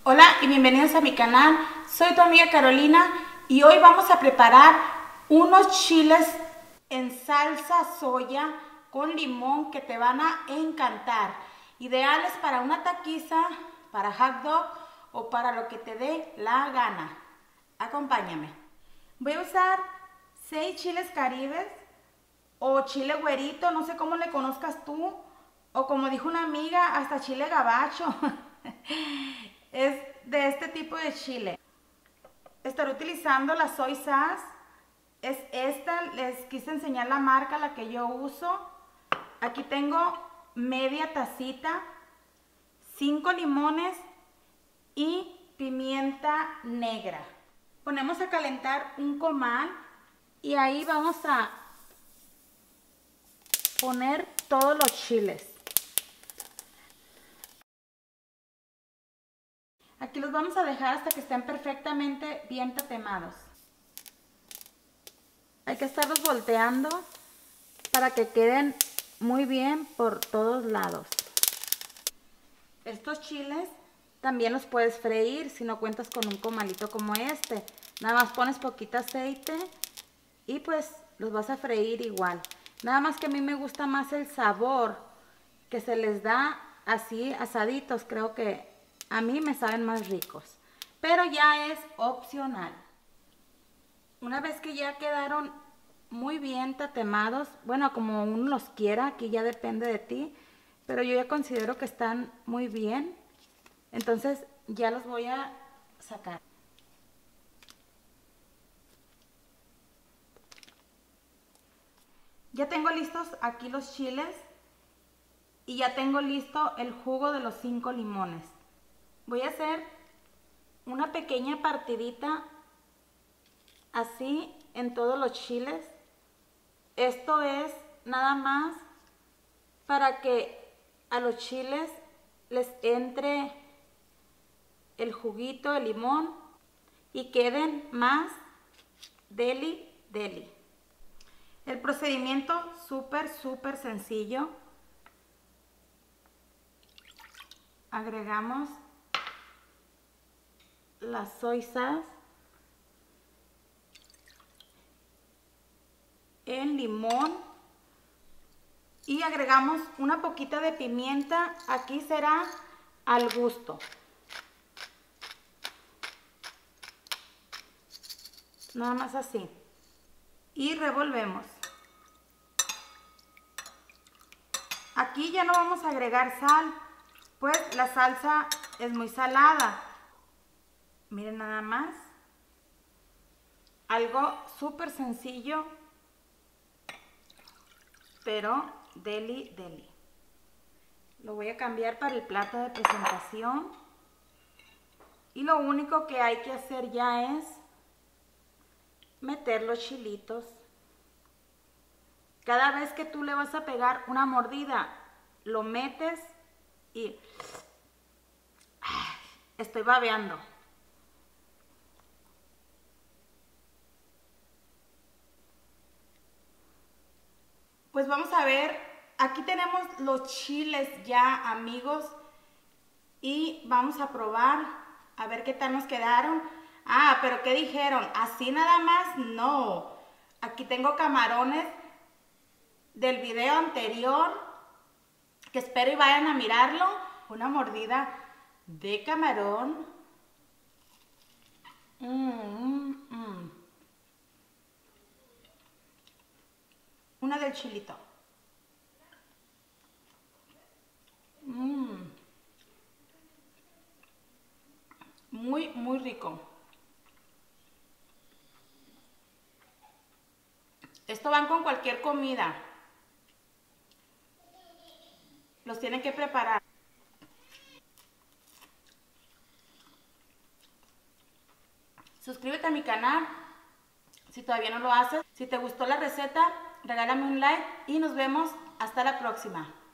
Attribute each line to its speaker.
Speaker 1: Hola y bienvenidos a mi canal, soy tu amiga Carolina y hoy vamos a preparar unos chiles en salsa soya con limón que te van a encantar. Ideales para una taquiza, para hot dog o para lo que te dé la gana. Acompáñame. Voy a usar 6 chiles caribes o chile güerito, no sé cómo le conozcas tú, o como dijo una amiga, hasta chile gabacho. Es de este tipo de chile. Estaré utilizando la soy sauce. Es esta, les quise enseñar la marca, la que yo uso. Aquí tengo media tacita, 5 limones y pimienta negra. Ponemos a calentar un comal y ahí vamos a poner todos los chiles. Aquí los vamos a dejar hasta que estén perfectamente bien tatemados. Hay que estarlos volteando para que queden muy bien por todos lados. Estos chiles también los puedes freír si no cuentas con un comalito como este. Nada más pones poquito aceite y pues los vas a freír igual. Nada más que a mí me gusta más el sabor que se les da así asaditos. Creo que a mí me saben más ricos, pero ya es opcional. Una vez que ya quedaron muy bien tatemados, bueno, como uno los quiera, aquí ya depende de ti, pero yo ya considero que están muy bien, entonces ya los voy a sacar. Ya tengo listos aquí los chiles y ya tengo listo el jugo de los 5 limones. Voy a hacer una pequeña partidita así en todos los chiles. Esto es nada más para que a los chiles les entre el juguito de limón y queden más deli. El procedimiento súper sencillo. Agregamos la soy sauce, el limón y agregamos una poquita de pimienta. Aquí será al gusto. Nada más así. Y revolvemos. Aquí ya no vamos a agregar sal, pues la salsa es muy salada. Miren nada más. Algo súper sencillo, pero deli. Lo voy a cambiar para el plato de presentación. Y lo único que hay que hacer ya es meter los chilitos. Cada vez que tú le vas a pegar una mordida, lo metes y estoy babeando. Pues vamos a ver, aquí tenemos los chiles ya, amigos, y vamos a probar a ver qué tal nos quedaron. Ah, pero ¿qué dijeron? ¿Así nada más? No. Aquí tengo camarones del video anterior, que espero y vayan a mirarlo. Una mordida de camarón. Una del chilito. Muy rico. Esto van con cualquier comida. Los tienen que preparar. Suscríbete a mi canal si todavía no lo haces. Si te gustó la receta, regálame un like y nos vemos hasta la próxima.